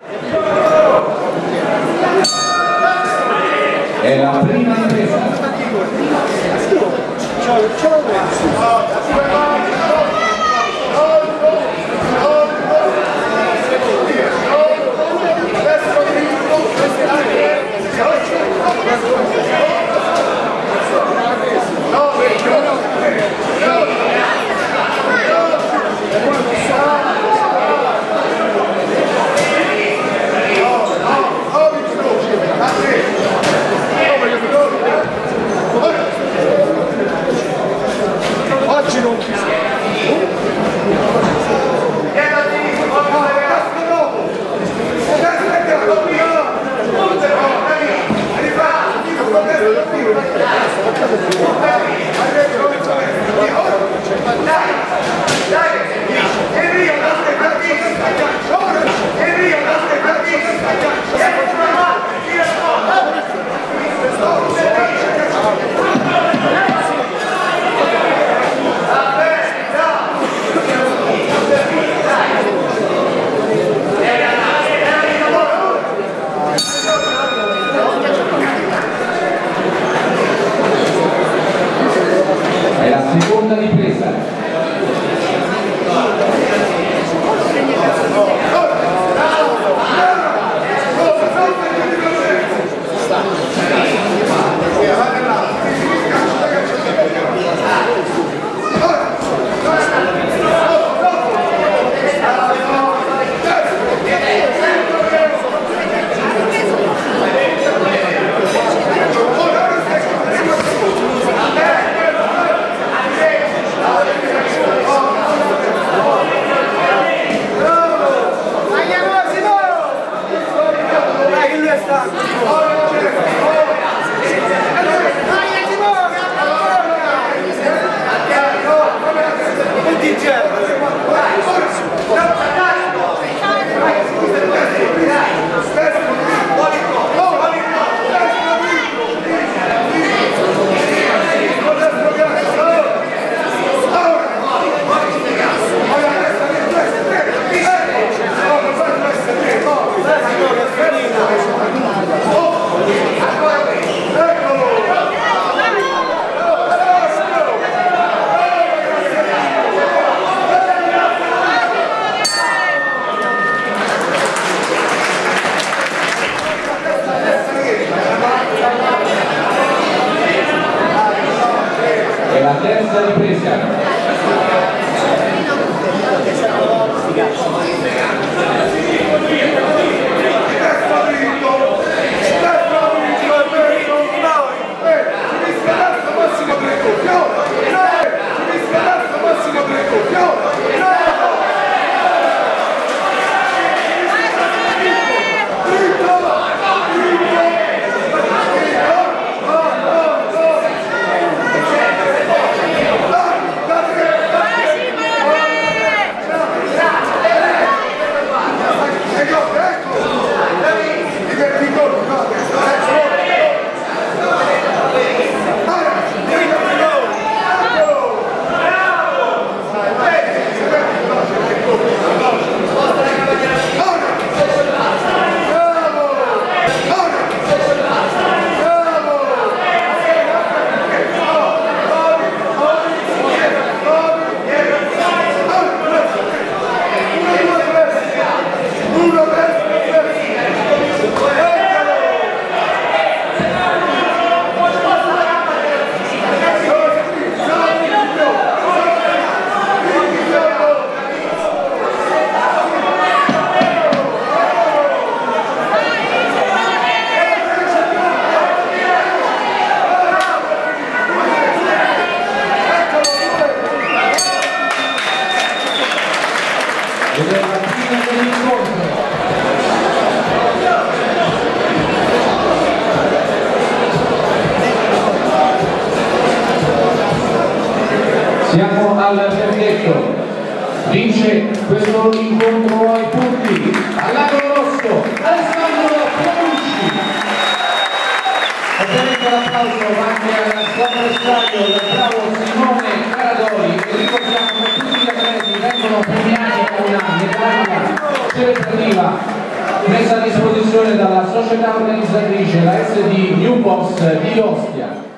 È la prima impresa. Oggi non ci sta. Seconda ripresa. La terza ripresa. Siamo al verdetto. Vince questo incontro ai punti all'angolo rosso Alessandro Paolucci. Ovviamente l'applauso anche alla squadra del stadio del bravo Simone Caradori, e ricordiamo che tutti gli atleti vengono premiati con una medaglia celebrativa messa a disposizione dalla società organizzatrice, la SD New Boss di Ostia.